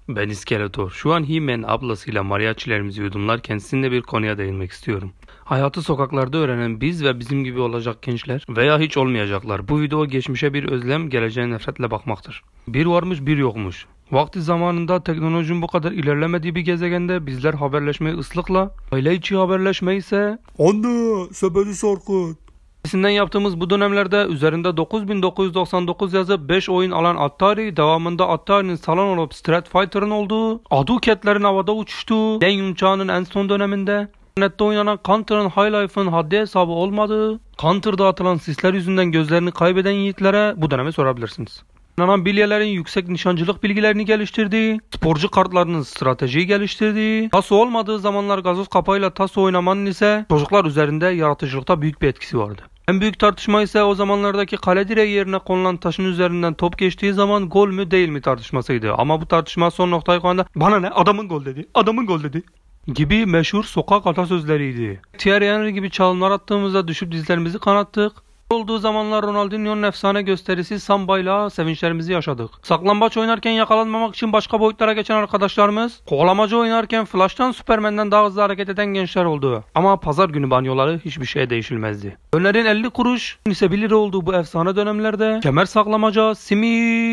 Ben İskeletor. Şu an He-Man ablasıyla mariachilerimizi yudumlarken sizinle bir konuya değinmek istiyorum. Hayatı sokaklarda öğrenen biz ve bizim gibi olacak gençler veya hiç olmayacaklar. Bu video geçmişe bir özlem, geleceğe nefretle bakmaktır. Bir varmış bir yokmuş. Vakti zamanında teknolojinin bu kadar ilerlemediği bir gezegende bizler haberleşmeyi ıslıkla, aile içi haberleşme ise Anne, sepeti sarkıt. Sinden yaptığımız bu dönemlerde üzerinde 9999 yazıp 5 oyun alan Atari, devamında Atari'nin salon olup Street Fighter'ın olduğu, Hadouken'lerin havada uçuştuğu, Den Yuncha'nın en son döneminde, internette oynanan Counter'ın High Life'ın haddi hesabı olmadığı, Counter'da atılan sisler yüzünden gözlerini kaybeden yiğitlere bu dönemi sorabilirsiniz. Oynanan bilyelerin yüksek nişancılık bilgilerini geliştirdiği, sporcu kartlarının stratejiyi geliştirdiği, taso olmadığı zamanlar gazoz kapağıyla taso oynamanın ise çocuklar üzerinde yaratıcılıkta büyük bir etkisi vardı. En büyük tartışma ise o zamanlardaki kale direği yerine konulan taşın üzerinden top geçtiği zaman gol mü değil mi tartışmasıydı. Ama bu tartışma son noktayı koyanda bana ne adamın gol dedi, adamın gol dedi gibi meşhur sokak atasözleriydi. Thierry Henry gibi çalımlar attığımızda düşüp dizlerimizi kanattık. Olduğu zamanlar Ronaldinho'nun efsane gösterisi Samba'yla sevinçlerimizi yaşadık. Saklambaç oynarken yakalanmamak için başka boyutlara geçen arkadaşlarımız, kovalamacı oynarken Flash'tan Superman'den daha hızlı hareket eden gençler oldu. Ama pazar günü banyoları hiçbir şeye değişilmezdi. Önlerin 50 kuruş ise 1 lira olduğu bu efsane dönemlerde kemer saklamaca, simi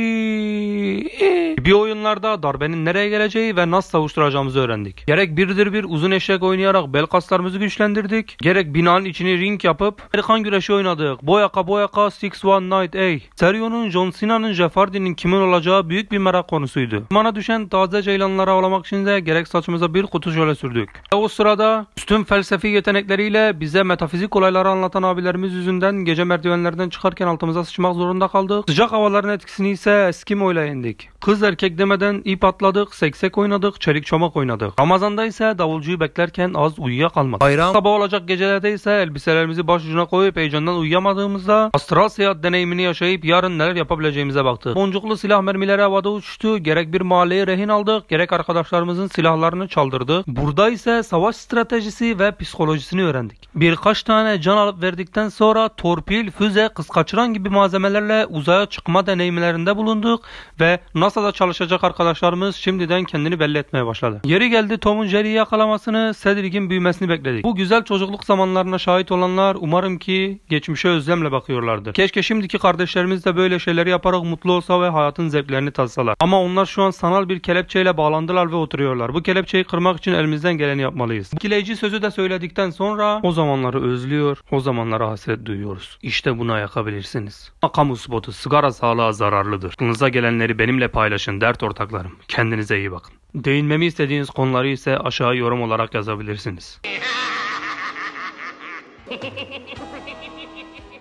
gibi oyunlarda darbenin nereye geleceği ve nasıl savuşturacağımızı öğrendik. Gerek birdir bir uzun eşek oynayarak bel kaslarımızı güçlendirdik. Gerek binanın içini ring yapıp Amerikan güreşi oynadık. Boyaka 619A. Serio'nun, John Cena'nın, Jeff Hardy'nin kimin olacağı büyük bir merak konusuydu. Bana düşen taze ceylanları avlamak için de gerek saçımıza bir kutu jöle sürdük. O sırada üstün felsefi yetenekleriyle bize metafizik olayları anlatan abilerimiz yüzünden gece merdivenlerden çıkarken altımıza sıçmak zorunda kaldık. Sıcak havaların etkisini ise Eskimo'yla yendik. Kız erkek demeden ip atladık, seksek oynadık, çelik çomak oynadık. Ramazan'da ise davulcuyu beklerken az uyuyakalmadık. Bayram sabah olacak gecelerde ise elbiselerimizi başucuna koyup heyecandan uyuyamadığımızda astral seyahat deneyimini yaşayıp yarın neler yapabileceğimize baktık. Boncuklu silah mermileri havada uçtu. Gerek bir mahalleye rehin aldık, gerek arkadaşlarımızın silahlarını çaldırdık. Burada ise savaş stratejisi ve psikolojisini öğrendik. Birkaç tane can alıp verdikten sonra torpil, füze, kız kaçıran gibi malzemelerle uzaya çıkma deneyimlerinde bulunduk ve NASA'da çalışacak arkadaşlarımız şimdiden kendini belli etmeye başladı. Yeri geldi Tom'un Jerry'yi yakalamasını, Cedric'in büyümesini bekledik. Bu güzel çocukluk zamanlarına şahit olanlar umarım ki geçmişe özlemle bakıyorlardır. Keşke şimdiki kardeşlerimiz de böyle şeyleri yaparak mutlu olsa ve hayatın zevklerini tatsalar. Ama onlar şu an sanal bir kelepçeyle bağlandılar ve oturuyorlar. Bu kelepçeyi kırmak için elimizden geleni yapmalıyız. Etkileyici sözü de söyledikten sonra o zamanları özlüyor, o zamanlara hasret duyuyoruz. İşte buna yakabilirsiniz. Kamu spotu, sigara sağlığa zararlıdır. Aklınıza gelenleri benimle paylaşın dert ortaklarım. Kendinize iyi bakın. Değinmemi istediğiniz konuları ise aşağı yorum olarak yazabilirsiniz.